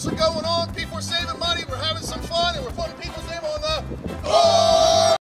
are going on. People are saving money. We're having some fun, and we're putting people's name on the board.